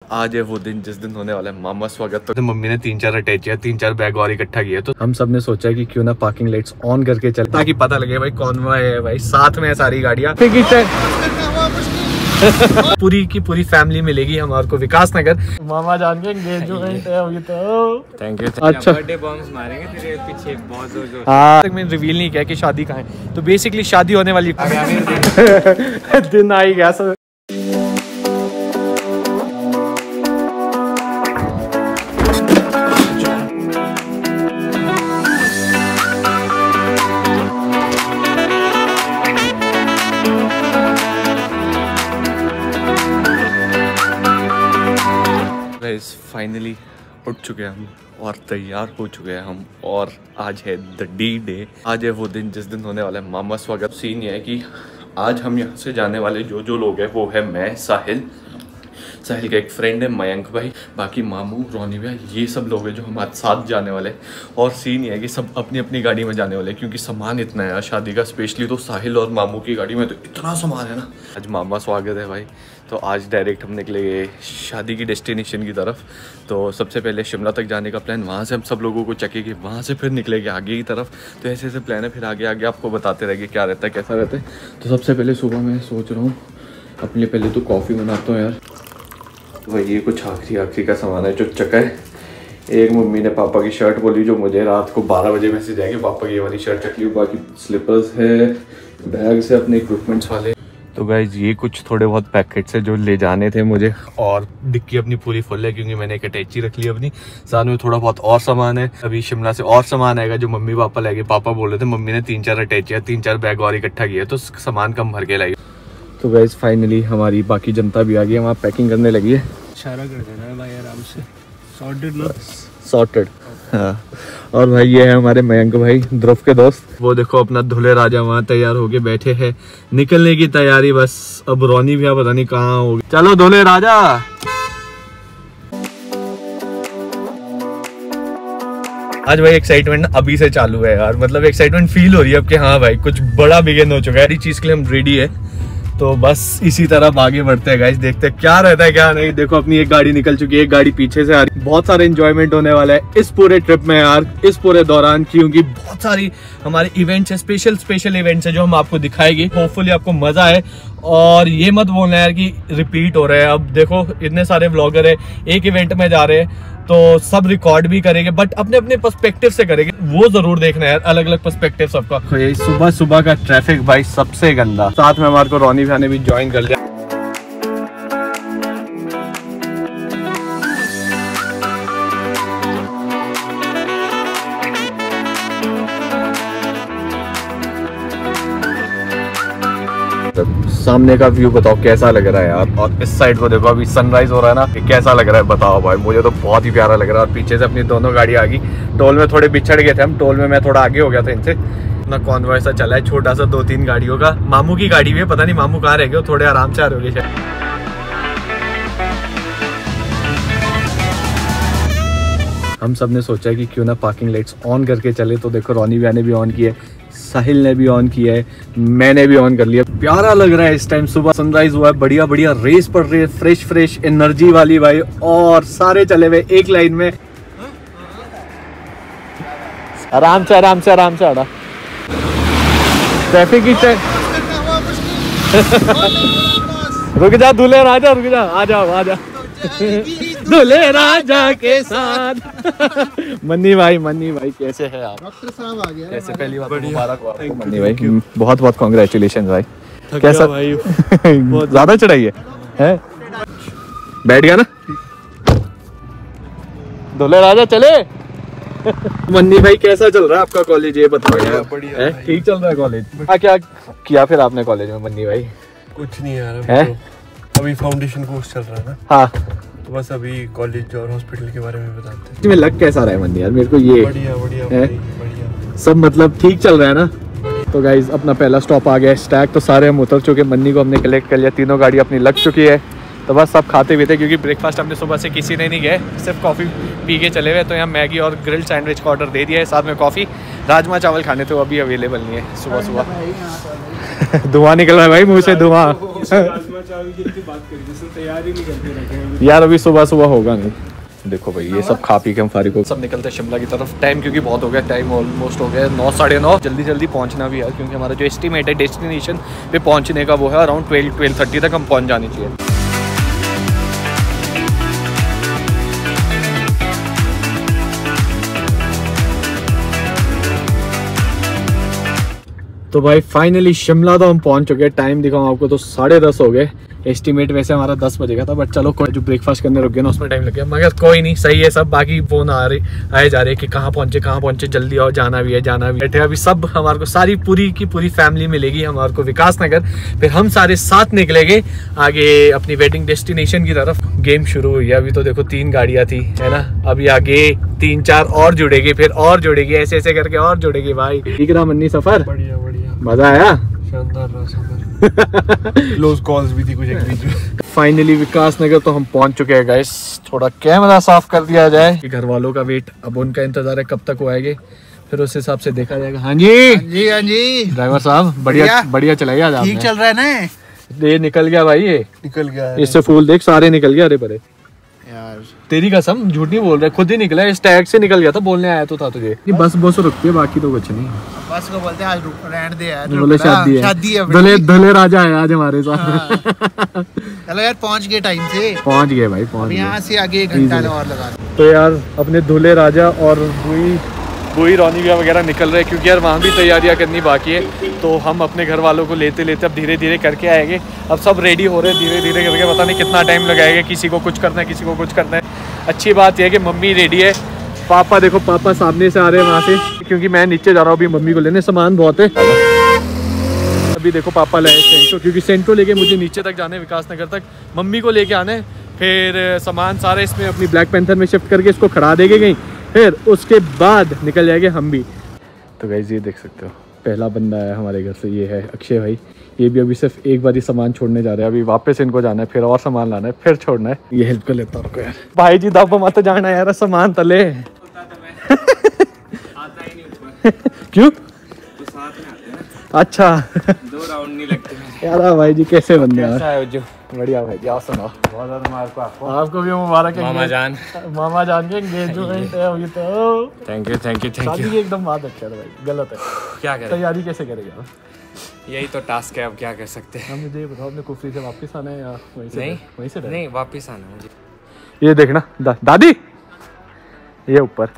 आज है वो दिन जिस दिन होने वाला है मामा स्वागत। तो मम्मी ने 3-4 अटैचियां 3-4 बैग और इकट्ठा किए, तो हम सब ने सोचा कि क्यों ना पार्किंग लाइट्स ऑन करके चले ताकि पता लगे भाई कौन है भाई, साथ में है सारी गाड़ियां। पूरी की पूरी फैमिली मिलेगी हमारे को विकास नगर। मामा जान के एंगेजमेंट है अभी तो। Thank you. अच्छा बर्थडे बॉम्ब्स मारेंगे तेरे पीछे बहुत जोर। हाँ मैंने रिवील नहीं किया कि शादी कहाँ है, तो बेसिकली शादी होने वाली दिन आ ही गया सर। फाइनली उठ चुके हैं हम और तैयार हो चुके हैं हम, और आज है द डी डे। आज है वो दिन जिस दिन होने वाला है मामा स्वागत। सीन ये है कि आज हम यहाँ से जाने वाले जो लोग हैं वो है मैं, साहिल का एक फ्रेंड है मयंक भाई, बाकी मामू रोनी भैया, ये सब लोग हैं जो हमारे साथ जाने वाले हैं। और सीन ये है कि सब अपनी अपनी गाड़ी में जाने वाले हैं क्योंकि सामान इतना है शादी का, स्पेशली तो साहिल और मामू की गाड़ी में तो इतना सामान है ना। आज मामा स्वागत है भाई, तो आज डायरेक्ट हम निकलेंगे शादी की डेस्टिनेशन की तरफ। तो सबसे पहले शिमला तक जाने का प्लान, वहाँ से हम सब लोगों को चकेंगे, वहाँ से फिर निकलेंगे आगे की तरफ। तो ऐसे ऐसे प्लान है, फिर आगे आगे आपको बताते रहेंगे क्या रहता है कैसा रहता है। तो सबसे पहले सुबह मैं सोच रहा हूँ अपने पहले तो कॉफ़ी बनाता हूँ यार। तो भाई ये कुछ आखिरी का सामान है जो चका है। एक मम्मी ने पापा की शर्ट बोली जो मुझे रात को 12 बजे मैसेज आएंगे, पापा की ये वाली शर्ट चक ली। बाकी स्लीपर्स है, बैग्स है अपने इक्विपमेंट्स वाले। तो गाइज ये कुछ थोड़े बहुत पैकेट्स है जो ले जाने थे मुझे, और डिक्की अपनी पूरी फुल है क्योंकि मैंने एक अटैची रख ली अपनी। साथ में थोड़ा बहुत और सामान है, अभी शिमला से और सामान आएगा जो मम्मी पापा लाएंगे। पापा बोल रहे थे मम्मी ने 3-4 अटैचियां 3-4 बैग और इकट्ठा किया, तो सामान कम भर के लाएगी। तो गाइज फाइनली हमारी बाकी जनता भी आ गई है, वहाँ पैकिंग करने लगी है। इशारा कर देना है भाई आराम से, सॉर्टेड ना सॉर्टेड। हाँ और भाई ये है हमारे मयंक भाई, ध्रुव के दोस्त। वो देखो अपना धुले राजा वहाँ तैयार होके बैठे हैं, निकलने की तैयारी बस। अब रोनी भी पता नहीं कहाँ होगी। चलो धुले राजा। आज भाई एक्साइटमेंट अभी से चालू है यार, मतलब एक्साइटमेंट फील हो रही है अब कि हाँ भाई कुछ बड़ा बिगिन हो चुका है। इस चीज के लिए हम रेडी है, तो बस इसी तरह आगे बढ़ते हैं गाइस, देखते हैं क्या रहता है क्या नहीं। देखो अपनी एक गाड़ी निकल चुकी है, एक गाड़ी पीछे से आ रही है। बहुत सारे एंजॉयमेंट होने वाला है इस पूरे ट्रिप में यार, इस पूरे दौरान, क्योंकि बहुत सारी हमारे इवेंट्स है, स्पेशल इवेंट्स है जो हम आपको दिखाएंगे। होपफुली आपको मजा आए, और ये मत बोलना यार कि रिपीट हो रहा है। अब देखो इतने सारे व्लॉगर है, एक इवेंट में जा रहे हैं तो सब रिकॉर्ड भी करेंगे, बट अपने अपने पर्सपेक्टिव से करेंगे, वो जरूर देखना है, अलग अलग पर्सपेक्टिव सबका। सुबह सुबह का ट्रैफिक भाई सबसे गंदा, साथ में हमारे को रोनी भैया ने भी ज्वाइन कर लिया। सामने का व्यू बताओ कैसा लग रहा है यार, और इस साइड को देखो अभी सनराइज हो रहा है ना, कैसा लग रहा है बताओ भाई। मुझे तो बहुत ही प्यारा लग रहा है। और पीछे से अपनी दोनों गाड़ी आ गई। टोल में थोड़े बिछड़ गए थे हम, टोल में मैं थोड़ा आगे हो गया था इनसे। अपना कॉन्वॉय सा चला है छोटा सा, 2-3 गाड़ियों का। मामू की गाड़ी भी है, पता नहीं मामू कहाँ रह गए, थोड़े आराम से आ रहे होंगे। हम सब ने सोचा कि क्यों ना पार्किंग लाइट्स ऑन करके चले, तो देखो रोनी भैया ने भी ऑन की है, साहिल ने भी ऑन किया है, मैंने भी ऑन कर लिया। प्यारा लग रहा है इस टाइम, सुबह सनराइज हुआ है, बढ़िया बढ़िया रेस पड़ रही है, फ्रेश एनर्जी वाली भाई, और सारे चले हुए एक लाइन में। आराम से आड़ा ट्रैफिक की रुक जा दूल्हे राजा, रुक जा, आ जाओ दूल्हे राजा के साथ। मन्नी भाई कैसे हैं आप? डॉक्टर साहब आ गया। कैसे पहली बार मुबारक हो आपको मन्नी भाई, बहुत बहुत कांग्रेचुलेशन भाई। कैसा भाई? बहुत ज्यादा चढ़ाई है? बैठ गया ना दूल्हे राजा, चले। मन्नी भाई कैसा चल रहा है आपका कॉलेज, ये बताओ यार। बढ़िया ठीक चल रहा है कॉलेज। क्या किया फिर आपने कॉलेज में मन्नी भाई? कुछ नहीं यार, अभी फाउंडेशन कोर्स चल रहा है ना। हाँ तो बस अभी कॉलेज और हॉस्पिटल के बारे में बताते हैं। इसमें लग कैसा रहा है मन्नी यार? मेरे को ये बढ़िया सब मतलब ठीक चल रहा है ना। तो गाइज अपना पहला स्टॉप आ गया स्टैक, तो सारे हम उतर चुके। मन्नी को हमने कलेक्ट कर लिया, तीनों गाड़ी अपनी लग चुकी है। तो बस सब खाते हुए थे क्योंकि ब्रेकफास्ट हमने सुबह से किसी ने नहीं गए, सिर्फ कॉफ़ी पी के चले हुए। तो यहाँ मैगी और ग्रिल्ड सैंडविच का ऑर्डर दे दिया है, साथ में कॉफ़ी। राजमा चावल खाने तो अभी अवेलेबल नहीं है सुबह सुबह। धुआं निकल रहा है भाई मुंह से, धुआं। यार अभी सुबह सुबह होगा नहीं। देखो भाई ये सब खा पी के हम फारिग हो सब निकलते हैं शिमला की तरफ। टाइम क्योंकि बहुत हो गया, टाइम ऑलमोस्ट हो गया 9 साढ़े 9। जल्दी जल्दी पहुंचना भी है क्योंकि हमारा जो एस्टिमेट है डेस्टिनेशन पे पहुंचने का वो है अराउंड 12-12:30 तक हम पहुंच जाने चाहिए। तो भाई फाइनली शिमला तो हम पहुंच चुके हैं। टाइम दिखाऊं आपको तो 10:30 हो गए। एस्टिमेट वैसे हमारा 10 बजे का था, बट चलो कोई जो ब्रेकफास्ट करने रुक गया ना उसमें टाइम लग गया, मगर कोई नहीं, सही है सब। बाकी फोन आए जा रहे कि कहाँ पहुंचे, जल्दी और जाना भी है। बैठे अभी सब हमारे को सारी पूरी की पूरी फैमिली मिलेगी हमारे को विकास नगर। फिर हम सारे साथ निकलेंगे आगे अपनी वेडिंग डेस्टिनेशन की तरफ। गेम शुरू हुई है अभी तो, देखो 3 गाड़ियाँ थी है ना, अभी आगे 3-4 और जुड़ेगी, फिर और जुड़ेगी, ऐसे ऐसे करके और जुड़ेगी। भाई ठीक रहा मन्नी सफर? बढ़िया, मजा आया, शानदार रहा सफर। क्लोज कॉल्स भी थी कुछ एक बीच में। फाइनली विकास नगर तो हम पहुंच चुके हैं गाइस। थोड़ा कैमरा साफ कर दिया जाए, घर वालों का वेट, अब उनका इंतजार है कब तक वो आएंगे, फिर उस हिसाब से देखा जाएगा। हाँ जी ड्राइवर साहब, बढ़िया चलाइए आज। ठीक चल रहा है ना? ये निकल गया भाई, ये निकल गया, इससे फूल देख सारे निकल गया। अरे बड़े यार, तेरी कसम झूठ नहीं बोल रहा, खुद ही निकला, इस टैग से निकल गया था, बोलने आया तो था तुझे। ये बस रुकती है, बाकी तो कुछ नहीं। बस को बोलते हैं आज रहने दे यार, बोले शादी है दुल्हे राजा है आज हमारे साथ। चलो यार पहुंच गए, टाइम से पहुंच गए भाई, पहुंच गए। यहाँ से आगे 1 घंटा और लगा। तो यार अपने दूल्हे राजा और बुई रौनी वगैरह निकल रहे, क्योंकि यार वहाँ भी तैयारियाँ करनी बाकी है। तो हम अपने घर वालों को लेते अब धीरे धीरे करके आएंगे। अब सब रेडी हो रहे हैं धीरे धीरे करके, पता नहीं कितना टाइम लगाएगा, किसी को कुछ करना है, किसी को कुछ करना है। अच्छी बात यह है कि मम्मी रेडी है, पापा देखो, पापा सामने से आ रहे हैं वहाँ से, क्योंकि मैं नीचे जा रहा हूँ अभी मम्मी को लेने, सामान बहुत है। अभी देखो पापा लाए सेंटो, क्योंकि सेंटो लेके मुझे नीचे तक जाना है, विकास नगर तक, मम्मी को लेके आना है। फिर सामान सारा इसमें अपनी ब्लैक पैंथर में शिफ्ट करके इसको खड़ा देंगे कहीं, फिर उसके बाद निकल जाएंगे हम भी। तो गाइस ये देख सकते हो पहला बंदा आया हमारे घर से, ये है अक्षय भाई। ये भी अभी सिर्फ एक बार ही सामान छोड़ने जा रहे हैं, अभी वापस इनको जाना है, फिर और सामान लाना है, फिर छोड़ना है। ये हेल्प कर लेता हूँ यार, भाई जी दबा मत जाना यार, सामान तले। क्यों? अच्छा 2 राउंड नहीं लगते यार। भाई जी कैसे बंदे हैं? बढ़िया भाई जी, आप सुनाओ। आपको भी मुबारक है मामा जान के एंगेजमेंट है अभी तो। थैंक यू शादी की एकदम बात है भाई, गलत है। क्या करें, तैयारी कैसे करेगा? यही तो टास्क है, अब क्या कर सकते हैं। मुझे बताओ, अपने कुफरी से वापस आना है या वहीं से नहीं वापस आना मुझे। ये देखना दादी, ये ऊपर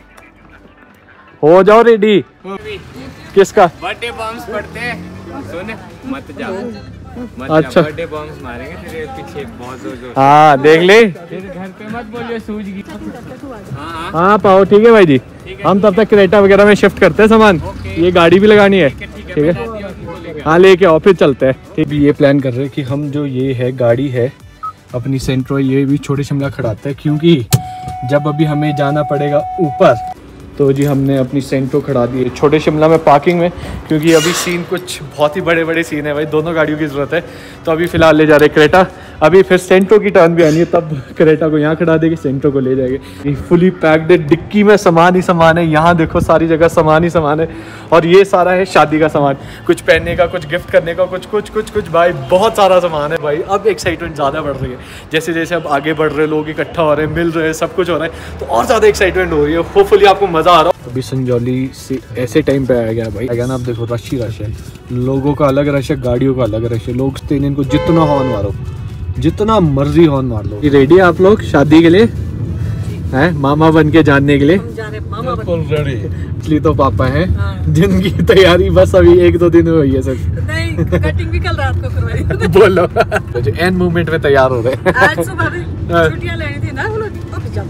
हो जाओ रेडी। किसका बर्थडे बम्स पड़ते हैं, सुन मत जाओ, अच्छा बर्थडे बम्स मारेंगे तेरे पीछे बहुत जोर। हाँ देख ले, फिर घर पे मत बोलियो सूझ गई। हाँ पाओ, ठीक है भाई जी। हम तब तक क्रेटा वगैरह में शिफ्ट करते हैं सामान, ये गाड़ी भी लगानी है, ठीक है हाँ लेके आओ, फिर चलते हैं। ठीक, ये प्लान कर रहे हैं कि हम जो ये है गाड़ी है अपनी सेंट्रो, ये भी छोटे शिमला खड़ाते हैं, क्योंकि जब अभी हमें जाना पड़ेगा ऊपर, तो जी हमने अपनी सेंट्रो खड़ा दी है छोटे शिमला में पार्किंग में, क्योंकि अभी सीन कुछ बहुत ही बड़े बड़े सीन है भाई, दोनों गाड़ियों की ज़रूरत है। तो अभी फ़िलहाल ले जा रहे क्रेटा, अभी फिर सेंट्रो की टर्न भी आनी है, तब क्रेटा को यहाँ खड़ा देंगे, सेंट्रो को ले जाएंगे। फुली पैक्ड है, डिक्की में सामान ही सामान है, यहाँ देखो सारी जगह सामान ही सामान है। और ये सारा है शादी का सामान, कुछ पहनने का, कुछ गिफ्ट करने का, कुछ भाई बहुत सारा सामान है भाई। अब एक्साइटमेंट ज़्यादा बढ़ रही है, जैसे जैसे अब आगे बढ़ रहे, लोग इकट्ठा हो रहे हैं, मिल रहे हैं, सब कुछ हो रहा है, तो और ज़्यादा एक्साइटमेंट हो रही है। होपफुली आपको मज़ा आ रहा है। अभी संजौली से ऐसे टाइम पे आया गया भाई, आया ना, आप देखो रश ही रश है, लोगों का अलग रश है, गाड़ियों का अलग रश है। लोग इनको जितना हॉर्न मारो, जितना मर्जी हॉर्न मार लो। रेडी है आप लोग शादी के लिए? हैं मामा बन के जानने के लिए? बिल्कुल रेडी। इसलिए तो पापा हैं, जिनकी तैयारी बस अभी 1-2 दिन हुई है सर। नहीं, कटिंग भी कल रात को करवाई। बोलो जो एंड मूवमेंट में तैयार हो रहे हैं। आज सुबह भी छुट्टियां लेनी थी ना, वो लोग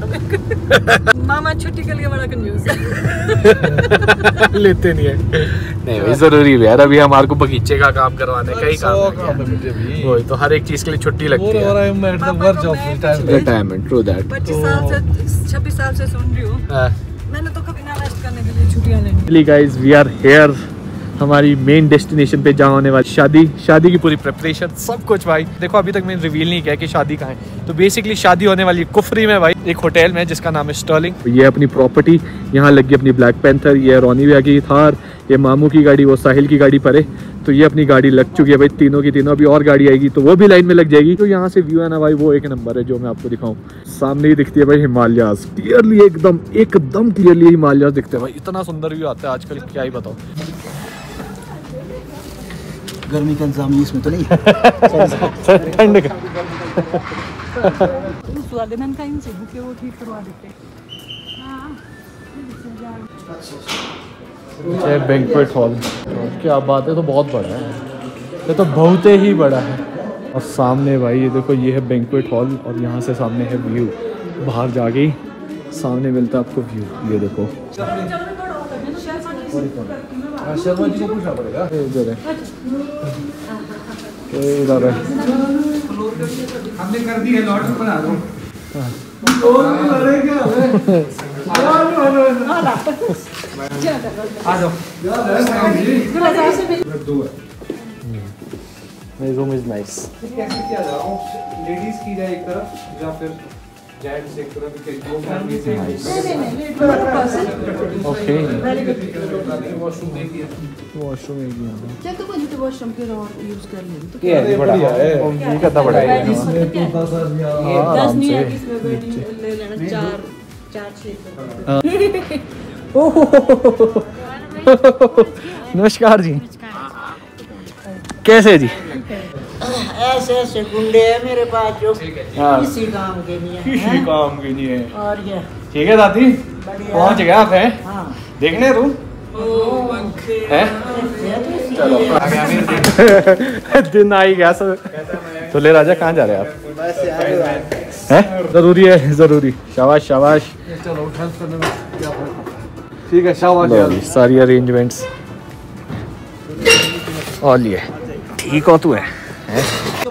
मामा छुट्टी के लिए बड़ा कंफ्यूज है। लेते नहीं है, नहीं भाई जरूरी है यार, अभी हमारे को बगीचे का काम करवाने का ही काम है, वही तो हर एक चीज के लिए छुट्टी लगती है। Retirement, true that. 26 साल से सुन रही हूँ, मैंने तो कभी ना रेस्ट करने के लिए छुट्टियां लेनी। गाइस वी आर हियर, हमारी मेन डेस्टिनेशन पे जहाँ होने वाली शादी की पूरी प्रिपरेशन सब कुछ भाई। देखो अभी तक मैंने रिवील नहीं किया कि शादी कहाँ है। तो बेसिकली शादी होने वाली है कुफरी में भाई, एक होटल में जिसका नाम है स्टर्लिंग। ये अपनी प्रॉपर्टी, यहाँ लगी अपनी ब्लैक पैंथर, ये रोनी भैया की थार, ये मामू की गाड़ी, वो साहिल की गाड़ी परे। तो ये अपनी गाड़ी लग चुकी है भाई, तीनों की तीनों। अभी और गाड़ी आएगी तो वो भी लाइन में लग जाएगी। तो यहाँ से व्यू है ना भाई, वो एक नंबर है। जो मैं आपको दिखाऊं, सामने ही दिखती है भाई हिमालयाज, क्लियरली एकदम क्लियरली हिमालयाज दिखते हैं भाई। इतना सुंदर व्यू आता है आजकल, क्या ही बताओ। गर्मी का इंतजाम इसमें तो नहीं ठंड का का इनसे बुके वो ठीक करवा देते हैं। बैंक्वेट हॉल, क्या बात है, तो बहुत बड़ा है ये, तो बहुत ही बड़ा है। और सामने भाई ये देखो, ये है बैंक्वेट हॉल और यहाँ से सामने है व्यू। बाहर जाके सामने मिलता है आपको व्यू, ये देखो। शर्मा जी को पूछना पड़ेगा, इधर है, इधर है। हमने कर दी है, लॉट बना दो। आ जाओ। Room is nice. कैसे किया जा रहा हूँ, लेडीज की जाए एक तरफ या फिर जेंट्स एक तरफ, दो फैमिली से। ओके, वॉशरूम देख लिया, वॉशरूम एरिया क्या तो कोई तो वॉशरूम के और यूज कर लें तो ये है बड़ा है, ये कितना बड़ा है। इसमें तो 10 नहीं है, इसमें ले लेना 4 नमस्कार जी, कैसे जी? ऐसे ऐसे गुंडे हैं मेरे पास जो किसी काम के नहीं है, किसी काम की नहीं है। और क्या ठीक है दादी, पहुंच गया आप हैं? हाँ देखने रूम है? चलो दिन आ ही गया सर। तो ले राजा, कहाँ जा रहे हैं आप? हैं? जरूरी है, जरूरी। शाबाश शाबाश, ठीक है, शाबाश। सारी अरेंजमेंट्स और लिए ठीक हो तू है?